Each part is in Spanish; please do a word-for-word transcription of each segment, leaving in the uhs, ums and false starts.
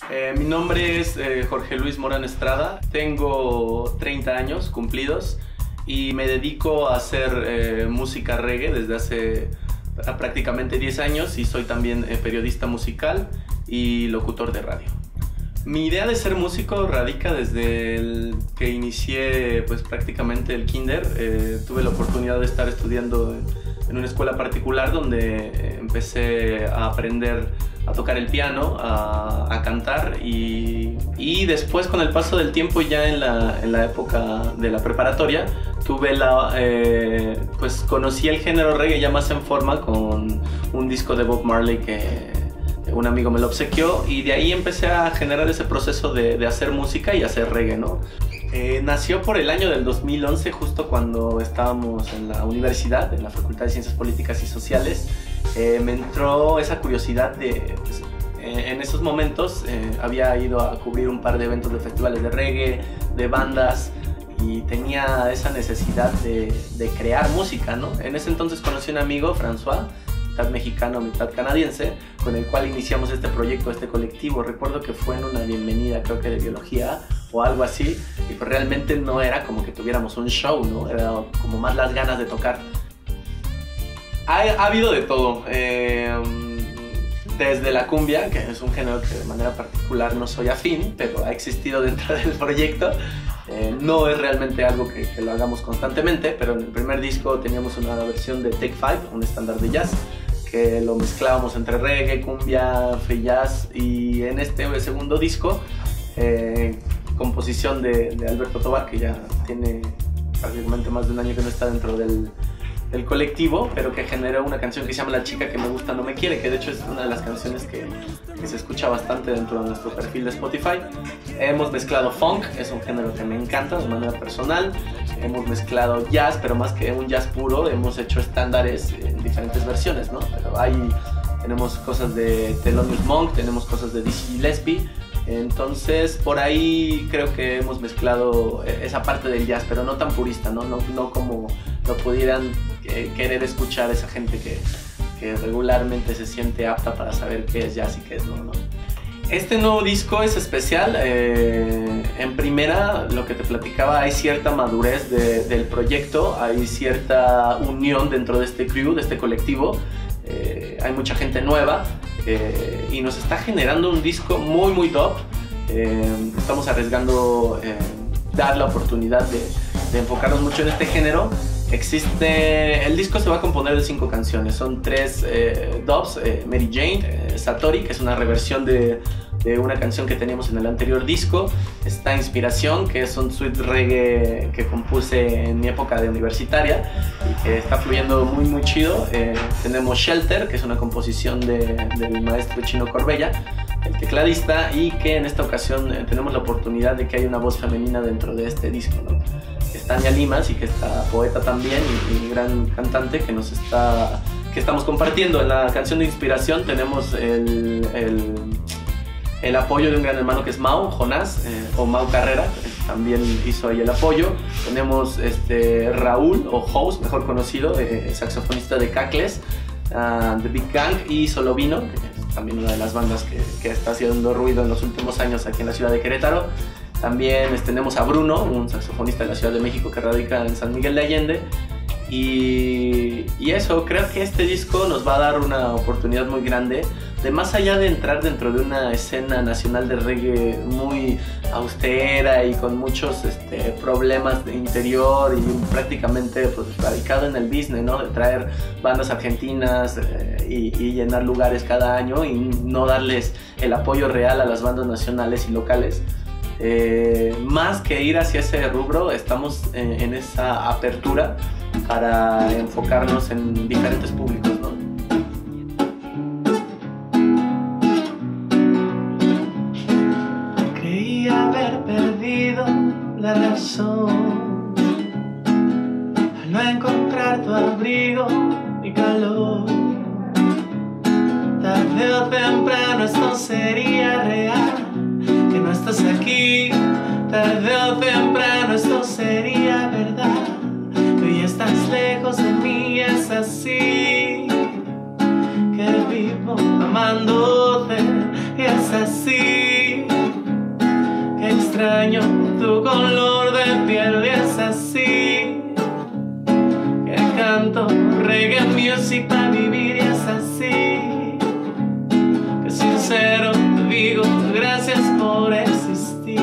Eh, mi nombre es eh, Jorge Luis Morán Estrada, tengo treinta años cumplidos y me dedico a hacer eh, música reggae desde hace prácticamente diez años y soy también eh, periodista musical y locutor de radio. Mi idea de ser músico radica desde el que inicié pues, prácticamente el kinder. Eh, tuve la oportunidad de estar estudiando en, en una escuela particular donde empecé a aprender a tocar el piano, a, a cantar y, y después con el paso del tiempo ya en la, en la época de la preparatoria tuve la, eh, pues conocí el género reggae ya más en forma con un disco de Bob Marley que un amigo me lo obsequió y de ahí empecé a generar ese proceso de, de hacer música y hacer reggae, ¿no? Eh, nació por el año del dos mil once, justo cuando estábamos en la universidad, en la Facultad de Ciencias Políticas y Sociales. Eh, me entró esa curiosidad de, pues, eh, en esos momentos eh, había ido a cubrir un par de eventos de festivales de reggae, de bandas, y tenía esa necesidad de, de crear música, ¿no? En ese entonces conocí a un amigo, François, mitad mexicano, mitad canadiense, con el cual iniciamos este proyecto, este colectivo. Recuerdo que fue en una bienvenida, creo que de biología o algo así, y pues realmente no era como que tuviéramos un show, ¿no? Era como más las ganas de tocar. Ha, ha habido de todo, eh, desde la cumbia, que es un género que de manera particular no soy afín, pero ha existido dentro del proyecto. Eh, no es realmente algo que, que lo hagamos constantemente, pero en el primer disco teníamos una versión de Take Five, un estándar de jazz, que lo mezclábamos entre reggae, cumbia, free jazz, y en este segundo disco, eh, composición de, de Alberto Tobar, que ya tiene prácticamente más de un año que no está dentro del, del colectivo, pero que generó una canción que se llama La chica que me gusta no me quiere, que de hecho es una de las canciones que, que se escucha bastante dentro de nuestro perfil de Spotify. Hemos mezclado funk, es un género que me encanta de manera personal. Hemos mezclado jazz, pero más que un jazz puro, hemos hecho estándares en diferentes versiones, ¿no? Pero hay, tenemos cosas de Thelonious Monk, tenemos cosas de Dizzy Gillespie. Entonces, por ahí creo que hemos mezclado esa parte del jazz, pero no tan purista, ¿no? No, no como lo pudieran eh, querer escuchar esa gente que, que regularmente se siente apta para saber qué es jazz y qué es no, ¿no? Este nuevo disco es especial. Eh, en primera, lo que te platicaba, hay cierta madurez de, del proyecto, hay cierta unión dentro de este crew, de este colectivo. Eh, hay mucha gente nueva eh, y nos está generando un disco muy muy top. Eh, estamos arriesgando eh, dar la oportunidad de, de enfocarnos mucho en este género. Existe, el disco se va a componer de cinco canciones, son tres eh, dubs, eh, Mary Jane, eh, Satori, que es una reversión de, de una canción que teníamos en el anterior disco. Está Inspiración, que es un sweet reggae que compuse en mi época de universitaria y que está fluyendo muy muy chido. Eh, tenemos Shelter, que es una composición de, del maestro Chino Corbella, el tecladista, y que en esta ocasión eh, tenemos la oportunidad de que haya una voz femenina dentro de este disco, ¿no? Está Tania Limas, y que está poeta también y, y gran cantante que nos está que estamos compartiendo. En la canción de Inspiración tenemos el, el, el apoyo de un gran hermano que es Mau Jonás, eh, o Mau Carrera, que también hizo ahí el apoyo. Tenemos este, Raúl, o House, mejor conocido, eh, saxofonista de Cacles, uh, The Big Gang, y Solovino, que es también una de las bandas que, que está haciendo ruido en los últimos años aquí en la ciudad de Querétaro. También tenemos a Bruno, un saxofonista de la Ciudad de México que radica en San Miguel de Allende. Y, y eso, creo que este disco nos va a dar una oportunidad muy grande de, más allá de entrar dentro de una escena nacional de reggae muy austera y con muchos este, problemas de interior y prácticamente pues, radicado en el business, ¿no? De traer bandas argentinas eh, y, y llenar lugares cada año y no darles el apoyo real a las bandas nacionales y locales. Eh, más que ir hacia ese rubro, estamos en, en esa apertura para enfocarnos en diferentes públicos, ¿no? Creí haber perdido la razón al no encontrar tu abrigo y calor. Tarde o temprano esto sería real, que no estás aquí. Tarde o temprano esto sería verdad. Hoy estás lejos de mí, es así, que vivo amándote, y es así, extraño tu color de piel y es así que canto reggae music para vivir y es así que sincero te digo gracias por existir.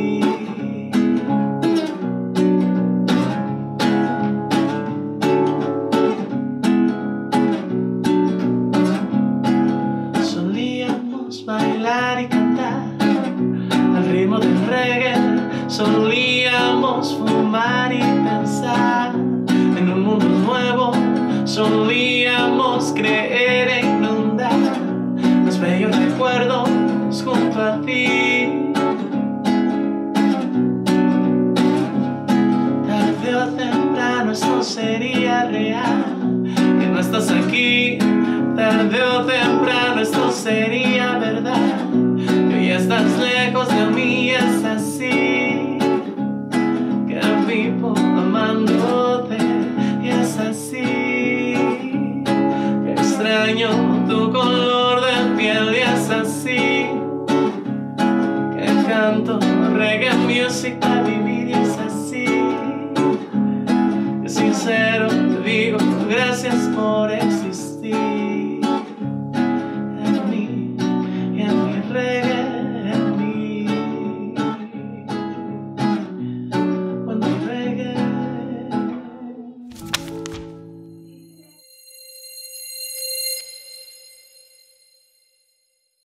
Solíamos bailar y cantar al ritmo del reggae, solíamos fumar y pensar en un mundo nuevo, solíamos creer e inundar los bellos recuerdos junto a ti. Tarde o temprano esto sería real, que no estás aquí. Tarde o temprano esto sería